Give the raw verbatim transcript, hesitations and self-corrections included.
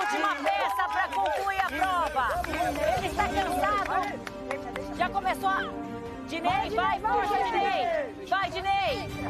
última peça para concluir a prova. Ele está cansado. Já começou a... Dinei, vai, força, Dinei. Vai, Dinei.